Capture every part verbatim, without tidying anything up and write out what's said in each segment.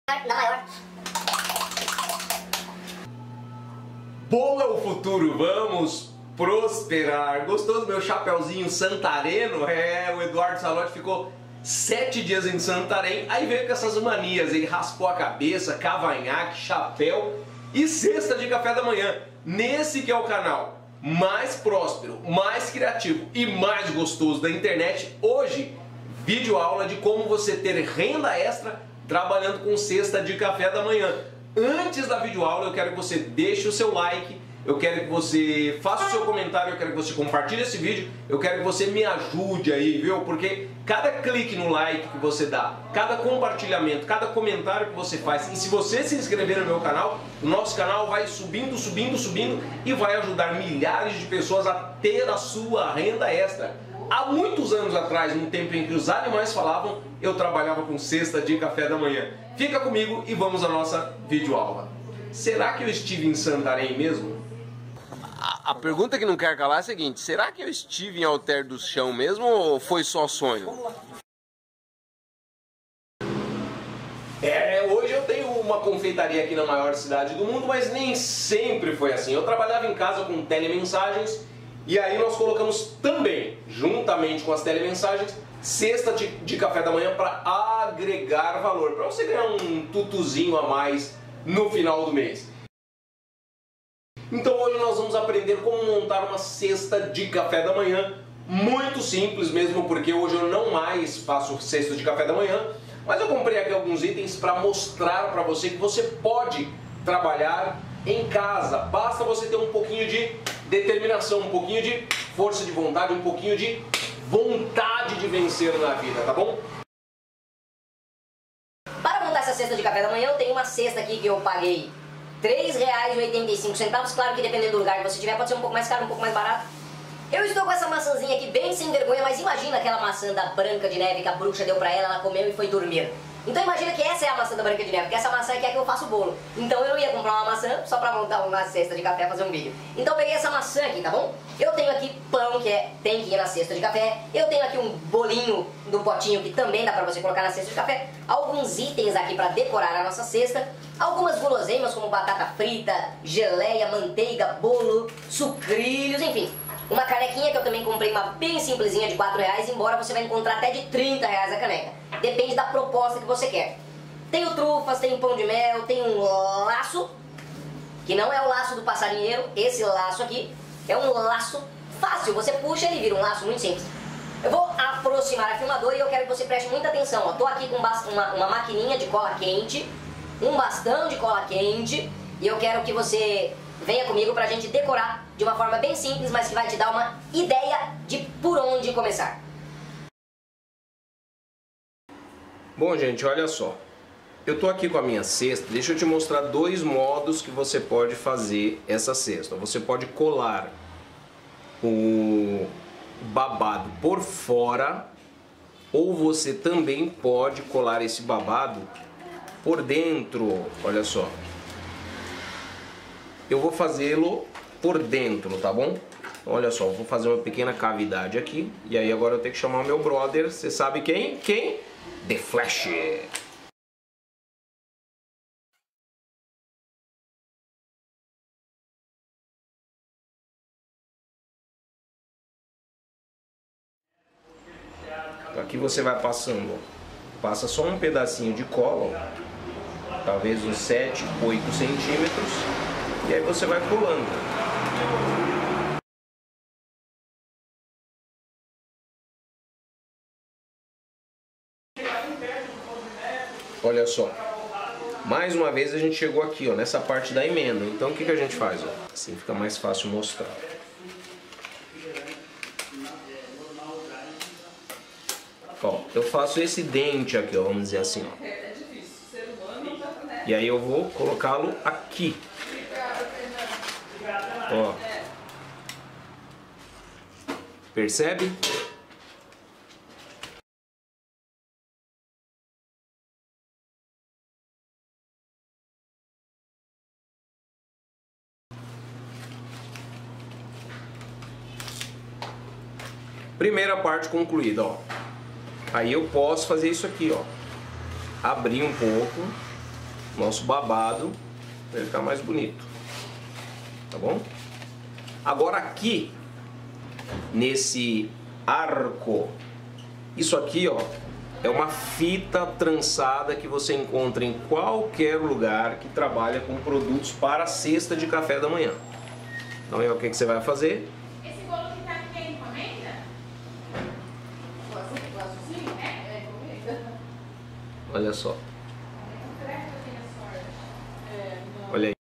Da maior. Bolo é o futuro, vamos prosperar. Gostou do meu chapeuzinho santareno? É, o Eduardo Salotti ficou sete dias em Santarém, aí veio com essas manias, ele raspou a cabeça, cavanhaque, chapéu e cesta de café da manhã. Nesse que é o canal mais próspero, mais criativo e mais gostoso da internet. Hoje, vídeo aula de como você ter renda extra trabalhando com cesta de café da manhã. Antes da videoaula, eu quero que você deixe o seu like, eu quero que você faça o seu comentário, eu quero que você compartilhe esse vídeo, eu quero que você me ajude aí, viu? Porque cada clique no like que você dá, cada compartilhamento, cada comentário que você faz, e se você se inscrever no meu canal, o nosso canal vai subindo, subindo, subindo e vai ajudar milhares de pessoas a ter a sua renda extra. Há muitos anos atrás, no tempo em que os animais falavam, eu trabalhava com cesta de café da manhã. Fica comigo e vamos à nossa videoaula. Será que eu estive em Santarém mesmo? A, a pergunta que não quer calar é a seguinte: será que eu estive em Alter do Chão mesmo ou foi só sonho? É, hoje eu tenho uma confeitaria aqui na maior cidade do mundo, mas nem sempre foi assim. Eu trabalhava em casa com telemensagens e aí nós colocamos também, juntamente com as telemensagens, cesta de, de café da manhã para agregar valor, para você ganhar um tutuzinho a mais no final do mês. Então hoje nós vamos aprender como montar uma cesta de café da manhã, muito simples mesmo, porque hoje eu não mais faço cesta de café da manhã, mas eu comprei aqui alguns itens para mostrar para você que você pode trabalhar em casa, basta você ter um pouquinho de determinação, um pouquinho de força de vontade, um pouquinho de vontade de vencer na vida, tá bom? Para montar essa cesta de café da manhã, eu tenho uma cesta aqui que eu paguei três reais e oitenta e cinco centavos. Claro que dependendo do lugar que você tiver, pode ser um pouco mais caro, um pouco mais barato. Eu estou com essa maçãzinha aqui bem sem vergonha, mas imagina aquela maçã da Branca de Neve que a bruxa deu pra ela, ela comeu e foi dormir. Então imagina que essa é a maçã da Branca de Neve, porque essa maçã é que é que eu faço bolo. Então eu não ia comprar uma maçã só pra montar uma cesta de café e fazer um vídeo. Então eu peguei essa maçã aqui, tá bom? Eu tenho aqui pão, que é, tem que ir na cesta de café. Eu tenho aqui um bolinho do potinho que também dá pra você colocar na cesta de café. Alguns itens aqui pra decorar a nossa cesta. Algumas guloseimas como batata frita, geleia, manteiga, bolo, sucrilhos, enfim. Uma canequinha que eu também comprei, uma bem simplesinha de quatro reais, embora você vai encontrar até de trinta reais a caneca. Depende da proposta que você quer. Tenho trufas, tenho pão de mel, tenho um laço, que não é o laço do passarinheiro, esse laço aqui é um laço fácil, você puxa e ele vira um laço muito simples. Eu vou aproximar a filmadora e eu quero que você preste muita atenção. Ó. Tô aqui com uma, uma maquininha de cola quente, um bastão de cola quente, e eu quero que você venha comigo pra gente decorar de uma forma bem simples, mas que vai te dar uma ideia de por onde começar. Bom, gente, olha só. Eu tô aqui com a minha cesta. Deixa eu te mostrar dois modos que você pode fazer essa cesta. Você pode colar o babado por fora, ou você também pode colar esse babado por dentro. Olha só. Eu vou fazê-lo por dentro, tá bom? Olha só, vou fazer uma pequena cavidade aqui. E aí agora eu tenho que chamar o meu brother. Você sabe quem? Quem? The Flash. Aqui você vai passando, passa só um pedacinho de cola, ó, talvez uns sete, oito centímetros, e aí você vai colando. Olha só, mais uma vez a gente chegou aqui, ó, nessa parte da emenda. Então o que, que a gente faz? Ó? Assim fica mais fácil mostrar. Ó, eu faço esse dente aqui, ó, vamos dizer assim, ó. E aí eu vou colocá-lo aqui. Ó. Percebe? Primeira parte concluída, ó. Aí eu posso fazer isso aqui, ó. Abrir um pouco nosso babado para ele ficar mais bonito, tá bom? Agora aqui nesse arco, isso aqui, ó, é uma fita trançada que você encontra em qualquer lugar que trabalha com produtos para cesta de café da manhã. Então é o que que você vai fazer? Esse bolo que tá aqui é encomenda? Igualzinho? É, é encomenda. Olha só. Olha aí.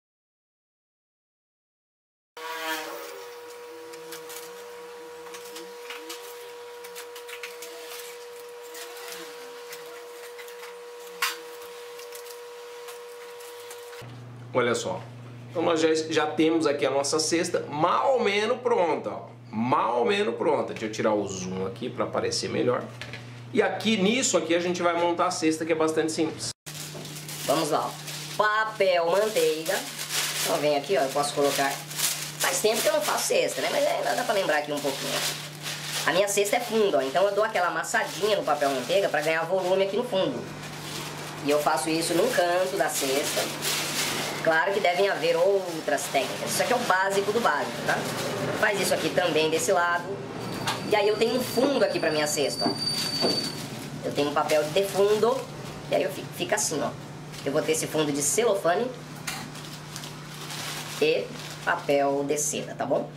Olha só. Então nós já, já temos aqui a nossa cesta mal ou menos pronta, ó. Mal ou menos pronta. Deixa eu tirar o zoom aqui para aparecer melhor. E aqui nisso aqui a gente vai montar a cesta, que é bastante simples. Vamos lá, ó. Papel manteiga. Então vem aqui, ó, eu posso colocar. Faz tempo que eu não faço cesta, né? Mas ainda dá pra lembrar aqui um pouquinho. A minha cesta é fundo, ó. Então eu dou aquela amassadinha no papel manteiga pra ganhar volume aqui no fundo. E eu faço isso num canto da cesta. Claro que devem haver outras técnicas. Isso aqui é o básico do básico, tá? Faz isso aqui também desse lado. E aí eu tenho um fundo aqui pra minha cesta, ó. Eu tenho um papel de fundo. E aí eu fico, fica assim, ó. Eu vou ter esse fundo de celofane e papel de seda, tá bom?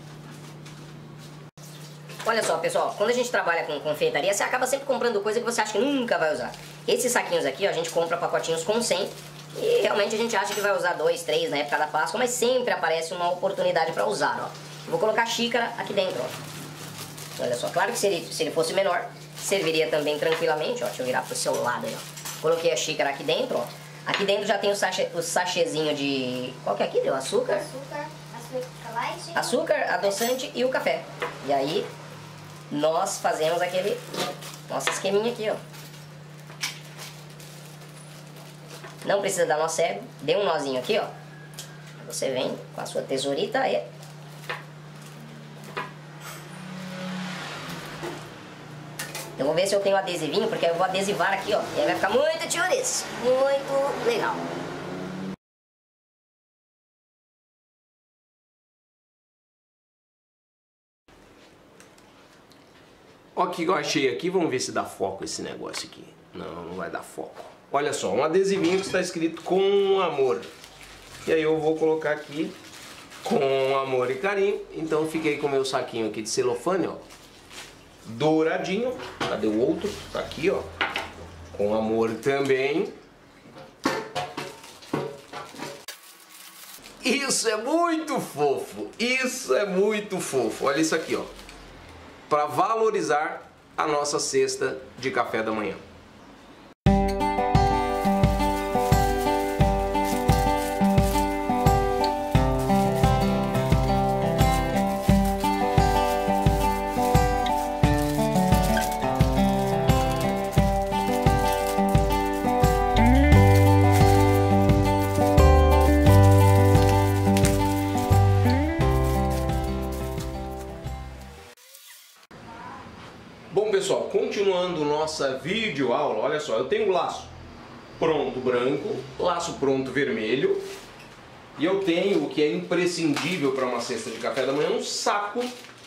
Olha só, pessoal, quando a gente trabalha com confeitaria, você acaba sempre comprando coisa que você acha que nunca vai usar. Esses saquinhos aqui, ó, a gente compra pacotinhos com cem e realmente a gente acha que vai usar dois, três na época da Páscoa, mas sempre aparece uma oportunidade para usar, ó. Eu vou colocar a xícara aqui dentro, ó. Olha só, claro que se ele, se ele fosse menor, serviria também tranquilamente, ó. Deixa eu virar pro seu lado aí, ó. Coloquei a xícara aqui dentro, ó. Aqui dentro já tem o, sachê, o sachêzinho de... Qual que é aqui? Deu açúcar? Açúcar, açúcar light. Açúcar, adoçante e o café. E aí, nós fazemos aquele nosso esqueminha aqui, ó. Não precisa dar nó cego. Dê um nozinho aqui, ó. Você vem com a sua tesourita e... Eu vou ver se eu tenho adesivinho, porque eu vou adesivar aqui, ó. E aí vai ficar muito chouriço. Muito legal. Ó, que eu achei aqui. Vamos ver se dá foco esse negócio aqui. Não, não vai dar foco. Olha só, um adesivinho que está escrito com amor. E aí eu vou colocar aqui com amor e carinho. Então fiquei com o meu saquinho aqui de celofane, ó. Douradinho. Cadê o outro? Tá aqui, ó. Com amor também. Isso é muito fofo. Isso é muito fofo. Olha isso aqui, ó. Para valorizar a nossa cesta de café da manhã. Bom, pessoal, continuando nossa videoaula, olha só, eu tenho o laço pronto branco, laço pronto vermelho, e eu tenho o que é imprescindível para uma cesta de café da manhã, um saco,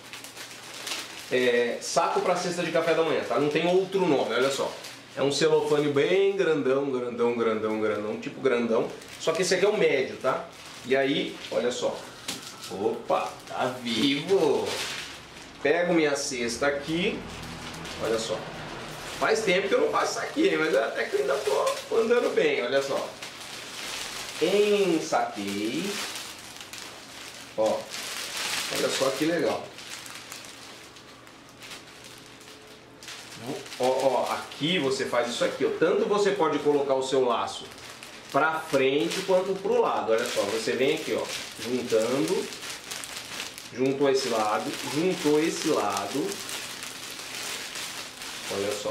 é, saco para cesta de café da manhã, tá? Não tem outro nome, olha só. É um celofane bem grandão, grandão, grandão, grandão, tipo grandão, só que esse aqui é o médio, tá? E aí, olha só, opa, tá vivo! Pego minha cesta aqui. Olha só, faz tempo que eu não faço isso aqui, hein? Mas até que eu ainda tô andando bem, olha só. Ensaquei. Ó, olha só que legal. Ó, ó, aqui você faz isso aqui, ó. Tanto você pode colocar o seu laço pra frente quanto pro lado, olha só. Você vem aqui, ó, juntando, juntou esse lado, juntou esse lado. Olha só.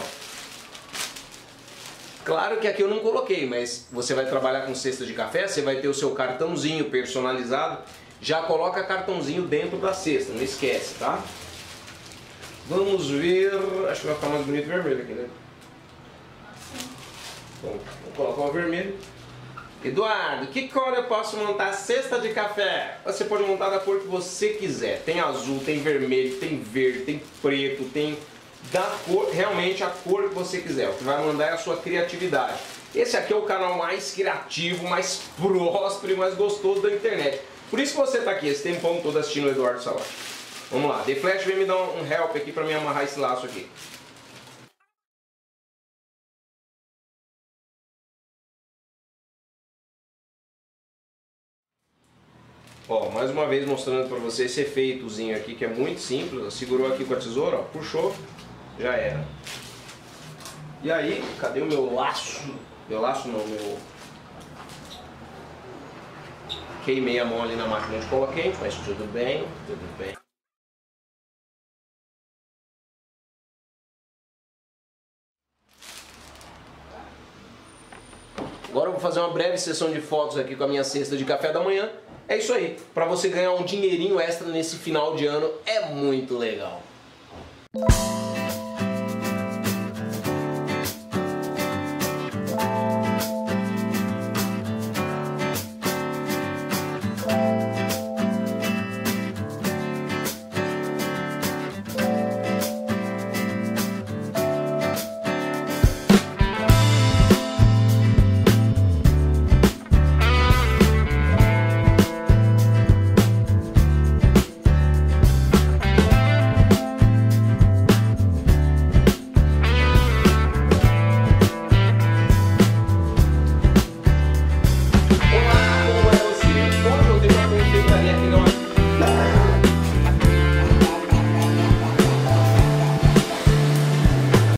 Claro que aqui eu não coloquei, mas você vai trabalhar com cesta de café, você vai ter o seu cartãozinho personalizado. Já coloca cartãozinho dentro da cesta, não esquece, tá? Vamos ver... Acho que vai ficar mais bonito vermelho aqui, né? Bom, vou colocar o vermelho. Eduardo, que cor eu posso montar a cesta de café? Você pode montar da cor que você quiser. Tem azul, tem vermelho, tem verde, tem preto, tem da cor, realmente a cor que você quiser. O que vai mandar é a sua criatividade. Esse aqui é o canal mais criativo, mais próspero e mais gostoso da internet. Por isso que você está aqui esse tempão todo assistindo o Eduardo Salotti. Vamos lá, The Flash vem me dar um help aqui para me amarrar esse laço aqui. Ó, mais uma vez mostrando para você esse efeitozinho aqui que é muito simples. Segurou aqui com a tesoura, ó, puxou, já era. E aí, cadê o meu laço? Meu laço não, meu... Queimei a mão ali na máquina de cola quente, mas tudo bem, tudo bem. Agora eu vou fazer uma breve sessão de fotos aqui com a minha cesta de café da manhã. É isso aí, para você ganhar um dinheirinho extra nesse final de ano é muito legal.